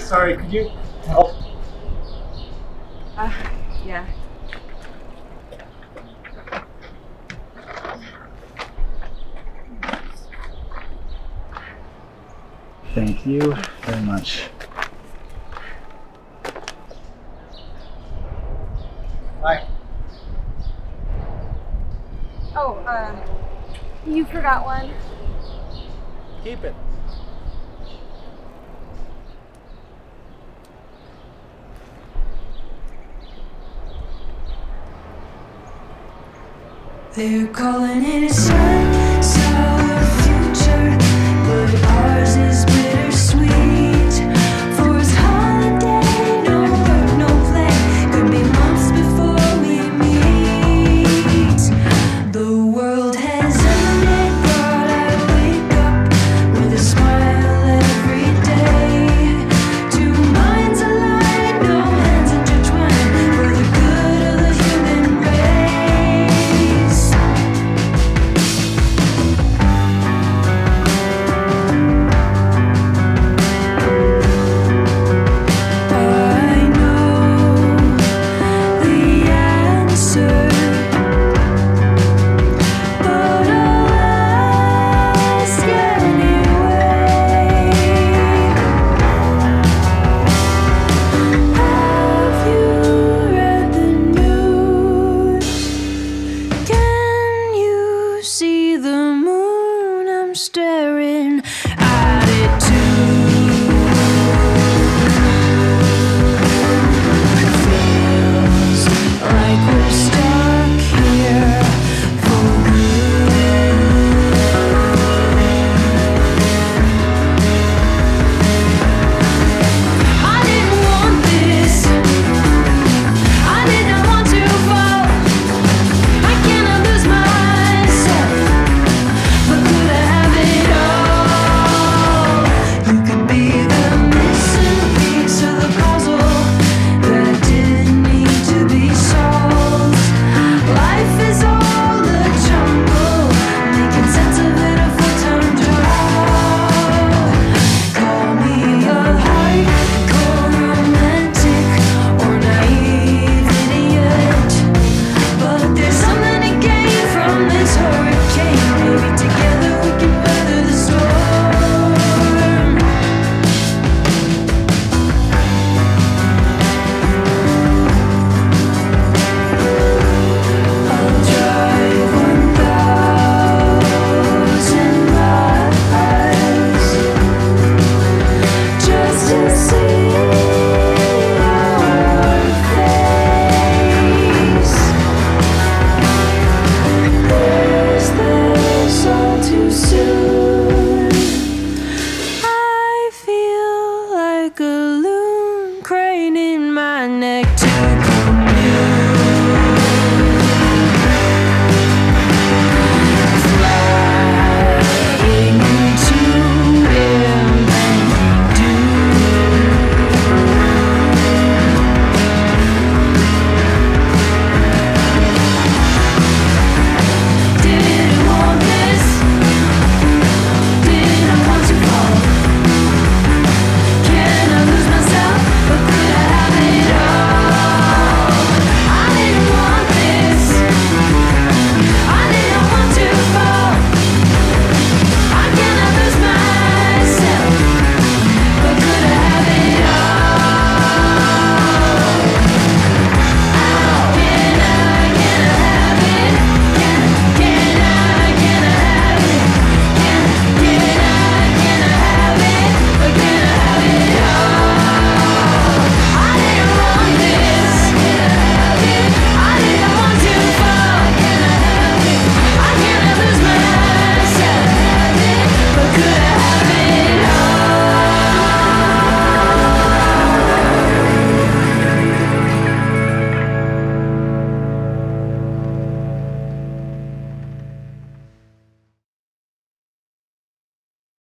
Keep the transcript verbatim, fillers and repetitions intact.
sorry, could you help? Uh, yeah. Thank you very much. Bye. Oh, uh, you forgot one. Keep it. They're calling it a sun, sour future, but ours is bittersweet. For his holiday, no work, no play, could be months before we meet. The world has ended, but I wake up with a smile every day. Two minds aligned, no hands intertwined, for the good of the human race. I know the answer, but I'll ask anyway. Have you read the news? Can you see the moon? I'm staring